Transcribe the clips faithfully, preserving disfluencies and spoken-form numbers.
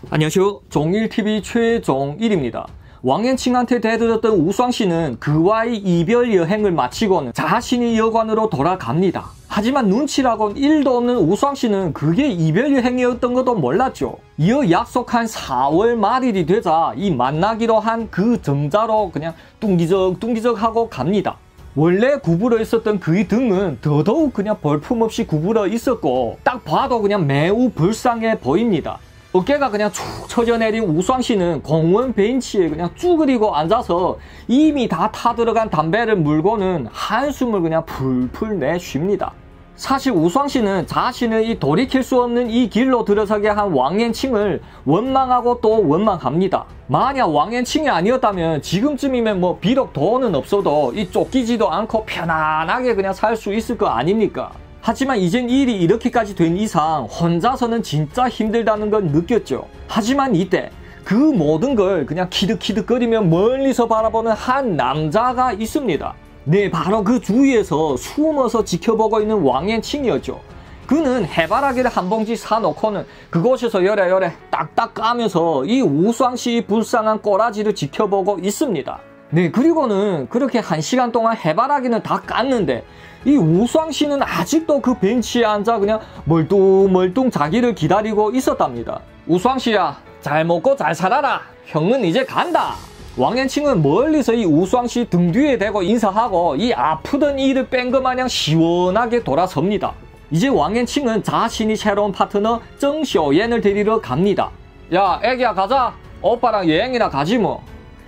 안녕하세요. 종일티비 최종일입니다. 왕앤칭한테 대들었던 우수왕씨는 그와의 이별 여행을 마치고는 자신이 여관으로 돌아갑니다. 하지만 눈치라곤 일도 없는 우수왕씨는 그게 이별 여행이었던 것도 몰랐죠. 이어 약속한 사월 말일이 되자 이 만나기로 한 그 정자로 그냥 뚱기적 뚱기적 하고 갑니다. 원래 구부러 있었던 그의 등은 더더욱 그냥 볼품없이 구부러 있었고 딱 봐도 그냥 매우 불쌍해 보입니다. 어깨가 그냥 축 처져 내린 우수왕씨는 공원 벤치에 그냥 쭈그리고 앉아서 이미 다 타들어간 담배를 물고는 한숨을 그냥 풀풀 내쉽니다. 사실 우수왕씨는 자신을 이 돌이킬 수 없는 이 길로 들어서게 한 왕앤칭을 원망하고 또 원망합니다. 만약 왕앤칭이 아니었다면 지금쯤이면 뭐 비록 돈은 없어도 이 쫓기지도 않고 편안하게 그냥 살 수 있을 거 아닙니까? 하지만 이젠 일이 이렇게까지 된 이상 혼자서는 진짜 힘들다는 걸 느꼈죠. 하지만 이때 그 모든 걸 그냥 키득키득거리며 멀리서 바라보는 한 남자가 있습니다. 네, 바로 그 주위에서 숨어서 지켜보고 있는 왕앤칭이었죠. 그는 해바라기를 한 봉지 사놓고는 그곳에서 요래요래 딱딱 까면서 이 우수왕씨의 불쌍한 꼬라지를 지켜보고 있습니다. 네, 그리고는 그렇게 한 시간 동안 해바라기는 다 깠는데 이 우수왕씨는 아직도 그 벤치에 앉아 그냥 멀뚱멀뚱 자기를 기다리고 있었답니다. 우수왕씨야, 잘 먹고 잘 살아라. 형은 이제 간다. 왕앤칭은 멀리서 이 우수왕씨 등 뒤에 대고 인사하고 이 아프던 이를 뺀 것 마냥 시원하게 돌아섭니다. 이제 왕앤칭은 자신이 새로운 파트너 정쇼옌을 데리러 갑니다. 야, 애기야 가자. 오빠랑 여행이나 가지 뭐.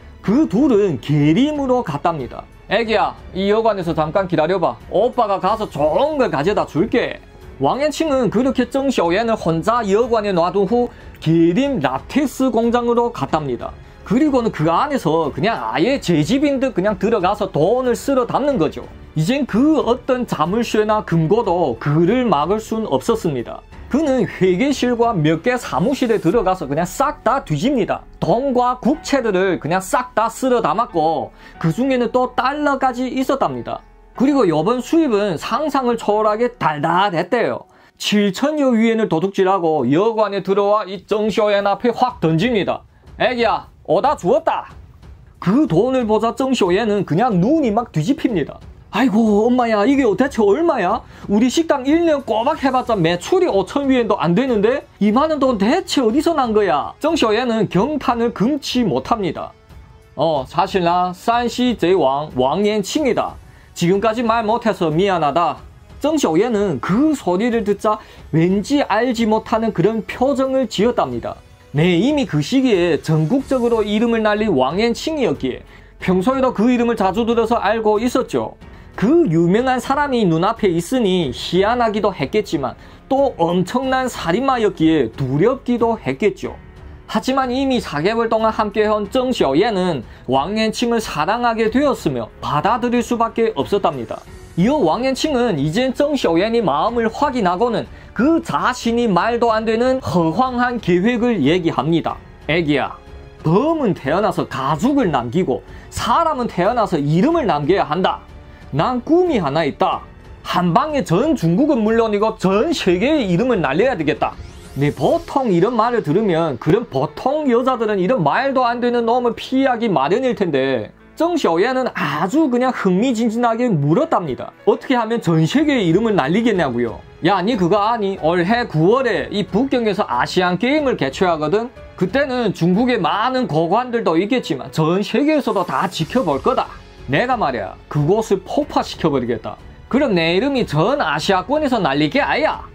그 둘은 계림으로 갔답니다. 애기야, 이 여관에서 잠깐 기다려봐. 오빠가 가서 좋은 걸 가져다 줄게. 왕앤칭은 그렇게 정쇼옌을 혼자 여관에 놔둔 후 계림 라텍스 공장으로 갔답니다. 그리고는 그 안에서 그냥 아예 제 집인 듯 그냥 들어가서 돈을 쓸어 담는 거죠. 이젠 그 어떤 자물쇠나 금고도 그를 막을 순 없었습니다. 그는 회계실과 몇 개 사무실에 들어가서 그냥 싹 다 뒤집니다. 돈과 국채들을 그냥 싹 다 쓸어 담았고 그 중에는 또 달러까지 있었답니다. 그리고 이번 수입은 상상을 초월하게 달달했대요. 칠천여 위엔을 도둑질하고 여관에 들어와 이 정쇼옌 앞에 확 던집니다. 애기야, 오다 주었다. 그 돈을 보자 정쇼옌은 그냥 눈이 막 뒤집힙니다. 아이고 엄마야, 이게 대체 얼마야? 우리 식당 일 년 꼬박 해봤자 매출이 오천 위엔도 안 되는데 이 많은 돈 대체 어디서 난 거야? 정쇼옌은 경탄을 금치 못합니다. 어, 사실 나 산시 제왕 왕앤칭이다. 지금까지 말 못해서 미안하다. 정쇼옌은 그 소리를 듣자 왠지 알지 못하는 그런 표정을 지었답니다. 네, 이미 그 시기에 전국적으로 이름을 날린 왕앤칭이었기에 평소에도 그 이름을 자주 들어서 알고 있었죠. 그 유명한 사람이 눈앞에 있으니 희한하기도 했겠지만 또 엄청난 살인마였기에 두렵기도 했겠죠. 하지만 이미 사 개월 동안 함께해온 정쇼옌은 왕앤칭을 사랑하게 되었으며 받아들일 수밖에 없었답니다. 이어 왕앤칭은 이젠 정쇼옌이 마음을 확인하고는 그 자신이 말도 안 되는 허황한 계획을 얘기합니다. 애기야, 범은 태어나서 가죽을 남기고 사람은 태어나서 이름을 남겨야 한다. 난 꿈이 하나 있다. 한방에 전 중국은 물론이고 전 세계의 이름을 날려야 되겠다. 네, 보통 이런 말을 들으면 그런 보통 여자들은 이런 말도 안 되는 놈을 피하기 마련일 텐데 정쇼옌은 아주 그냥 흥미진진하게 물었답니다. 어떻게 하면 전 세계의 이름을 날리겠냐고요. 야, 니 그거 아니? 올해 구월에 이 북경에서 아시안 게임을 개최하거든. 그때는 중국의 많은 고관들도 있겠지만 전 세계에서도 다 지켜볼 거다. 내가 말이야, 그곳을 폭파시켜버리겠다. 그럼 내 이름이 전 아시아권에서 날리게 아야.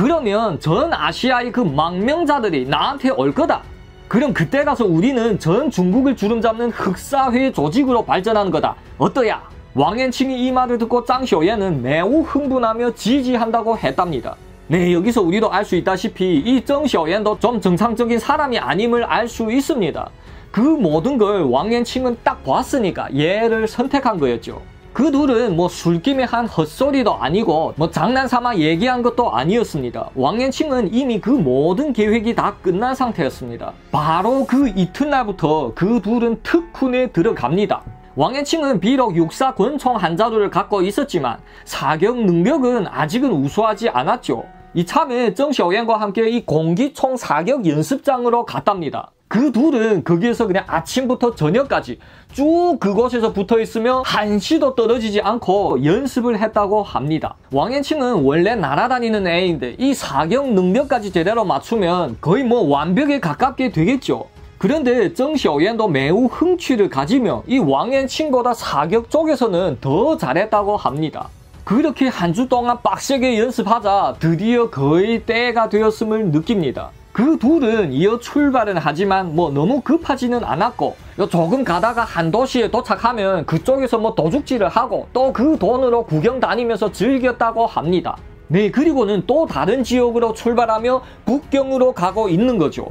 그러면 전 아시아의 그 망명자들이 나한테 올 거다. 그럼 그때 가서 우리는 전 중국을 주름잡는 흑사회 조직으로 발전하는 거다. 어떠야? 왕앤칭이 이 말을 듣고 짱쇼옌은 매우 흥분하며 지지한다고 했답니다. 네, 여기서 우리도 알 수 있다시피 이 정쇼옌도 좀 정상적인 사람이 아님을 알 수 있습니다. 그 모든 걸 왕앤칭은 딱 봤으니까 얘를 선택한 거였죠. 그 둘은 뭐 술김에 한 헛소리도 아니고 뭐 장난삼아 얘기한 것도 아니었습니다. 왕앤칭은 이미 그 모든 계획이 다 끝난 상태였습니다. 바로 그 이튿날부터 그 둘은 특훈에 들어갑니다. 왕앤칭은 비록 육사 권총 한 자루를 갖고 있었지만 사격 능력은 아직은 우수하지 않았죠. 이참에 정시오엔과 함께 이 공기총 사격 연습장으로 갔답니다. 그 둘은 거기에서 그냥 아침부터 저녁까지 쭉 그곳에서 붙어있으며 한시도 떨어지지 않고 연습을 했다고 합니다. 왕앤칭은 원래 날아다니는 애인데 이 사격 능력까지 제대로 맞추면 거의 뭐 완벽에 가깝게 되겠죠. 그런데 정시오엔도 매우 흥취를 가지며 이 왕앤칭보다 사격 쪽에서는 더 잘했다고 합니다. 그렇게 한 주 동안 빡세게 연습하자 드디어 거의 때가 되었음을 느낍니다. 그 둘은 이어 출발은 하지만 뭐 너무 급하지는 않았고 조금 가다가 한 도시에 도착하면 그쪽에서 뭐 도둑질을 하고 또 그 돈으로 구경 다니면서 즐겼다고 합니다. 네, 그리고는 또 다른 지역으로 출발하며 북경으로 가고 있는 거죠.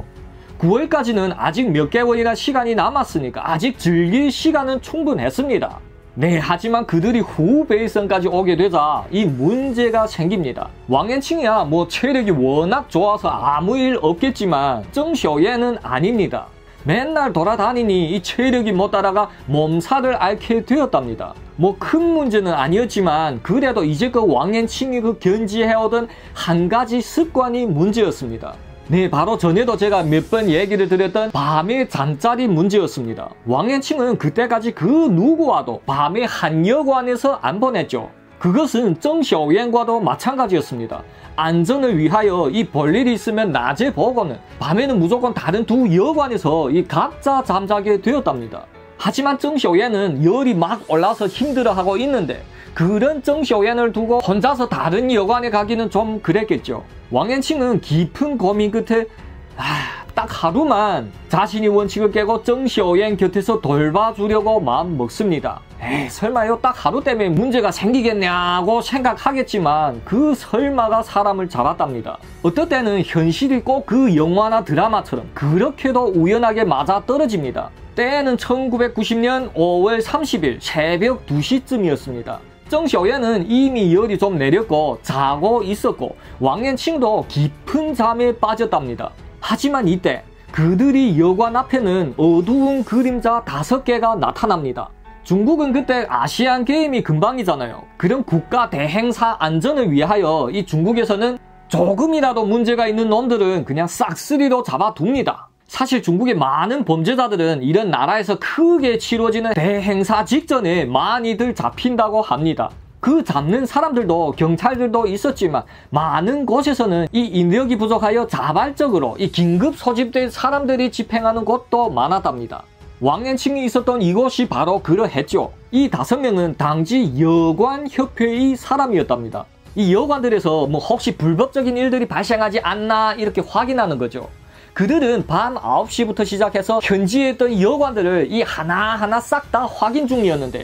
구월까지는 아직 몇 개월이나 시간이 남았으니까 아직 즐길 시간은 충분했습니다. 네, 하지만 그들이 후베이성까지 오게 되자 이 문제가 생깁니다. 왕앤칭이야 뭐 체력이 워낙 좋아서 아무 일 없겠지만 정시오엔은 아닙니다. 맨날 돌아다니니 이 체력이 못 따라가 몸살을 앓게 되었답니다. 뭐 큰 문제는 아니었지만 그래도 이제껏 왕앤칭이 그 견지해오던 한 가지 습관이 문제였습니다. 네, 바로 전에도 제가 몇 번 얘기를 드렸던 밤의 잠자리 문제였습니다. 왕앤칭은 그때까지 그 누구와도 밤에 한 여관에서 안 보냈죠. 그것은 정시오엔과도 마찬가지였습니다. 안전을 위하여 이 볼일이 있으면 낮에 보고는 밤에는 무조건 다른 두 여관에서 이 각자 잠자게 되었답니다. 하지만 정시오엔은 열이 막 올라서 힘들어하고 있는데 그런 정시오엔을 두고 혼자서 다른 여관에 가기는 좀 그랬겠죠. 왕앤칭은 깊은 고민 끝에 아, 딱 하루만 자신이 원칙을 깨고 정시오엔 곁에서 돌봐주려고 마음 먹습니다. 에이, 설마요 딱 하루 때문에 문제가 생기겠냐고 생각하겠지만 그 설마가 사람을 잡았답니다. 어떨 때는 현실이 꼭 그 영화나 드라마처럼 그렇게도 우연하게 맞아떨어집니다. 때에는 천구백구십 년 오월 삼십일 새벽 두 시쯤이었습니다. 정시오엔은 이미 열이 좀 내렸고 자고 있었고 왕앤칭도 깊은 잠에 빠졌답니다. 하지만 이때 그들이 여관 앞에는 어두운 그림자 다섯 개가 나타납니다. 중국은 그때 아시안 게임이 금방이잖아요. 그런 국가 대행사 안전을 위하여 이 중국에서는 조금이라도 문제가 있는 놈들은 그냥 싹쓸이로 잡아둡니다. 사실 중국의 많은 범죄자들은 이런 나라에서 크게 치러지는 대행사 직전에 많이들 잡힌다고 합니다. 그 잡는 사람들도 경찰들도 있었지만 많은 곳에서는 이 인력이 부족하여 자발적으로 이 긴급 소집된 사람들이 집행하는 곳도 많았답니다. 왕앤칭이 있었던 이곳이 바로 그러했죠. 이 다섯 명은 당시 여관협회의 사람이었답니다. 이 여관들에서 뭐 혹시 불법적인 일들이 발생하지 않나 이렇게 확인하는 거죠. 그들은 밤 아홉 시부터 시작해서 현지에 있던 여관들을 이 하나하나 싹 다 확인 중이었는데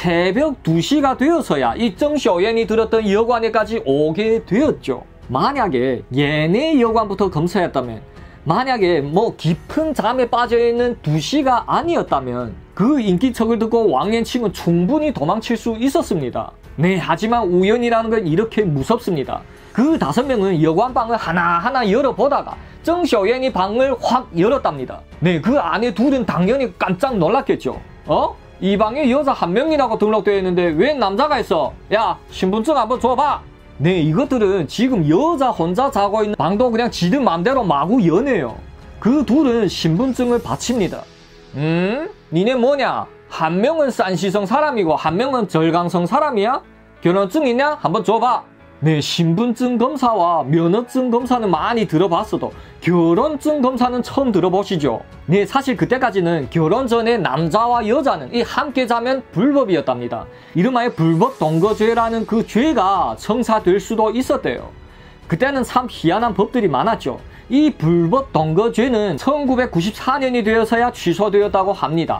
새벽 두 시가 되어서야 이 정시오엔이 들었던 여관에까지 오게 되었죠. 만약에 얘네 여관부터 검사했다면, 만약에 뭐 깊은 잠에 빠져있는 두 시가 아니었다면 그 인기척을 듣고 왕앤칭은 충분히 도망칠 수 있었습니다. 네, 하지만 우연이라는 건 이렇게 무섭습니다. 그 다섯 명은 여관방을 하나하나 열어보다가 정시오엔이 방을 확 열었답니다. 네, 그 안에 둘은 당연히 깜짝 놀랐겠죠. 어? 이 방에 여자 한 명이라고 등록되어 있는데 왜 남자가 있어? 야, 신분증 한번 줘봐. 네, 이것들은 지금 여자 혼자 자고 있는 방도 그냥 지들 맘대로 마구 여네요. 그 둘은 신분증을 바칩니다. 음? 니네 뭐냐? 한 명은 산시성 사람이고 한 명은 절강성 사람이야? 결혼증 있냐? 한번 줘봐. 네, 신분증 검사와 면허증 검사는 많이 들어봤어도 결혼증 검사는 처음 들어보시죠? 네, 사실 그때까지는 결혼 전에 남자와 여자는 이 함께 자면 불법이었답니다. 이름하여 불법 동거죄라는 그 죄가 청사될 수도 있었대요. 그때는 참 희한한 법들이 많았죠. 이 불법 동거죄는 천구백구십사 년이 되어서야 취소되었다고 합니다.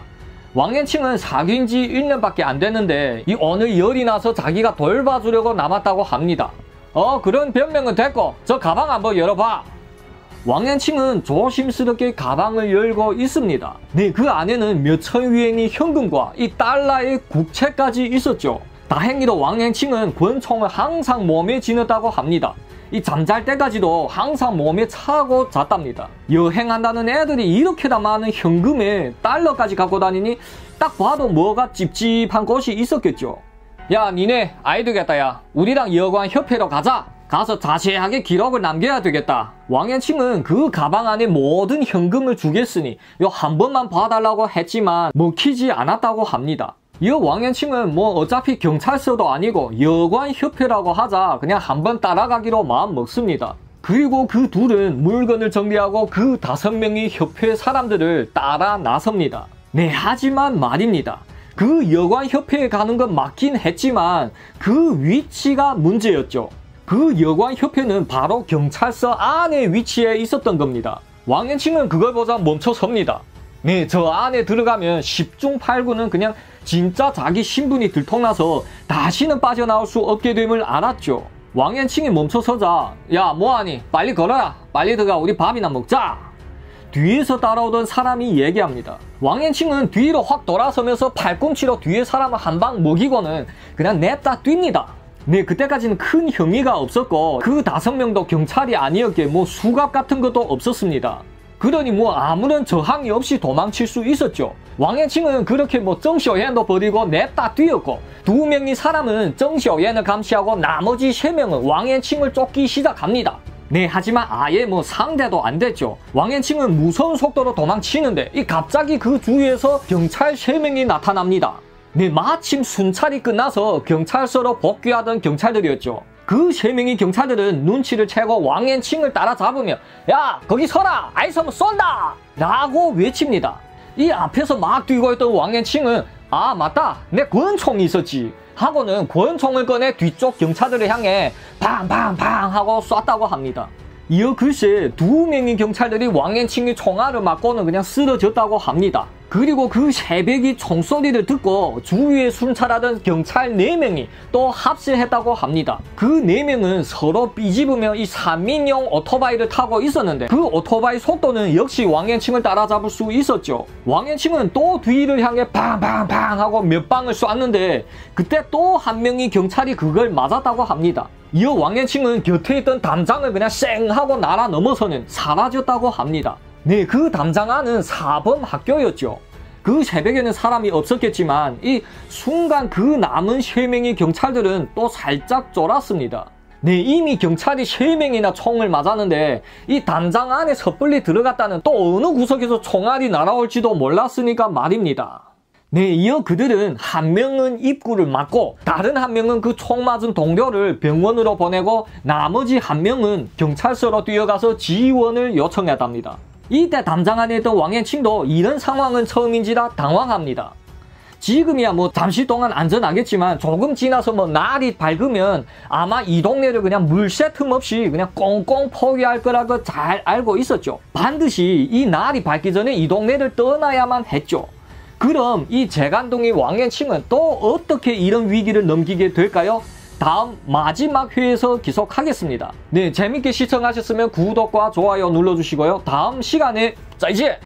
왕앤칭은 사귄 지 일 년밖에 안 됐는데 이 오늘 열이 나서 자기가 돌봐주려고 남았다고 합니다. 어, 그런 변명은 됐고 저 가방 한번 열어봐. 왕앤칭은 조심스럽게 가방을 열고 있습니다. 네, 그 안에는 몇천 위엔의 현금과 이 달러의 국채까지 있었죠. 다행히도 왕앤칭은 권총을 항상 몸에 지녔다고 합니다. 이 잠잘 때까지도 항상 몸에 차고 잤답니다. 여행한다는 애들이 이렇게나 많은 현금에 달러까지 갖고 다니니 딱 봐도 뭐가 찝찝한 곳이 있었겠죠. 야, 니네 아이 되겠다. 야, 우리랑 여관 협회로 가자. 가서 자세하게 기록을 남겨야 되겠다. 왕延칭은 그 가방 안에 모든 현금을 주겠으니 요 한 번만 봐달라고 했지만 먹히지 않았다고 합니다. 이 왕延칭은 뭐 어차피 경찰서도 아니고 여관협회라고 하자 그냥 한번 따라가기로 마음 먹습니다. 그리고 그 둘은 물건을 정리하고 그 다섯 명의 협회 사람들을 따라 나섭니다. 네, 하지만 말입니다. 그 여관협회에 가는 건 맞긴 했지만 그 위치가 문제였죠. 그 여관협회는 바로 경찰서 안에 위치해 있었던 겁니다. 왕延칭은 그걸 보자 멈춰섭니다. 네, 저 안에 들어가면 십중팔구는 그냥 진짜 자기 신분이 들통나서 다시는 빠져나올 수 없게 됨을 알았죠. 왕延칭이 멈춰서자 야 뭐하니 빨리 걸어라 빨리 들어가 우리 밥이나 먹자. 뒤에서 따라오던 사람이 얘기합니다. 왕延칭은 뒤로 확 돌아서면서 팔꿈치로 뒤에 사람을 한 방 먹이고는 그냥 냅다 뜁니다. 네, 그때까지는 큰 혐의가 없었고 그 다섯 명도 경찰이 아니었기에 뭐 수갑 같은 것도 없었습니다. 그러니 뭐 아무런 저항이 없이 도망칠 수 있었죠. 왕延칭은 그렇게 뭐 정쇼옌도 버리고 냅다 뛰었고 두 명의 사람은 정쇼옌을 감시하고 나머지 세 명은 왕延칭을 쫓기 시작합니다. 네, 하지만 아예 뭐 상대도 안 됐죠. 왕延칭은 무서운 속도로 도망치는데 이 갑자기 그 주위에서 경찰 세 명이 나타납니다. 네, 마침 순찰이 끝나서 경찰서로 복귀하던 경찰들이었죠. 그 세 명의 경찰들은 눈치를 채고 왕延칭을 따라잡으며 야 거기 서라 아이 서면 쏜다 라고 외칩니다. 이 앞에서 막 뛰고 있던 왕延칭은 아 맞다 내 권총이 있었지 하고는 권총을 꺼내 뒤쪽 경찰들을 향해 팡팡팡 하고 쐈다고 합니다. 이어 글쎄 두 명의 경찰들이 왕延칭의 총알을 맞고는 그냥 쓰러졌다고 합니다. 그리고 그 새벽이 총소리를 듣고 주위에 순찰하던 경찰 네 명이 또 합세했다고 합니다. 그 네 명은 서로 삐집으며 이 삼인용 오토바이를 타고 있었는데 그 오토바이 속도는 역시 왕延칭을 따라잡을 수 있었죠. 왕延칭은 또 뒤를 향해 팡팡팡 하고 몇 방을 쐈는데 그때 또 한 명의 경찰이 그걸 맞았다고 합니다. 이어 왕延칭은 곁에 있던 담장을 그냥 쌩 하고 날아 넘어서는 사라졌다고 합니다. 네, 그 담장 안은 사범 학교였죠. 그 새벽에는 사람이 없었겠지만 이 순간 그 남은 세 명의 경찰들은 또 살짝 쫄았습니다. 네, 이미 경찰이 세 명이나 총을 맞았는데 이 담장 안에 섣불리 들어갔다는 또 어느 구석에서 총알이 날아올지도 몰랐으니까 말입니다. 네, 이어 그들은 한 명은 입구를 막고 다른 한 명은 그 총 맞은 동료를 병원으로 보내고 나머지 한 명은 경찰서로 뛰어가서 지원을 요청했답니다. 이때 담장 안에 있던 왕延칭도 이런 상황은 처음인지라 당황합니다. 지금이야 뭐 잠시 동안 안전하겠지만 조금 지나서 뭐 날이 밝으면 아마 이 동네를 그냥 물새 틈 없이 그냥 꽁꽁 포위할 거라고 잘 알고 있었죠. 반드시 이 날이 밝기 전에 이 동네를 떠나야만 했죠. 그럼 이 재간둥이 왕延칭은 또 어떻게 이런 위기를 넘기게 될까요? 다음 마지막 회에서 계속하겠습니다. 네, 재밌게 시청하셨으면 구독과 좋아요 눌러주시고요. 다음 시간에 자 이제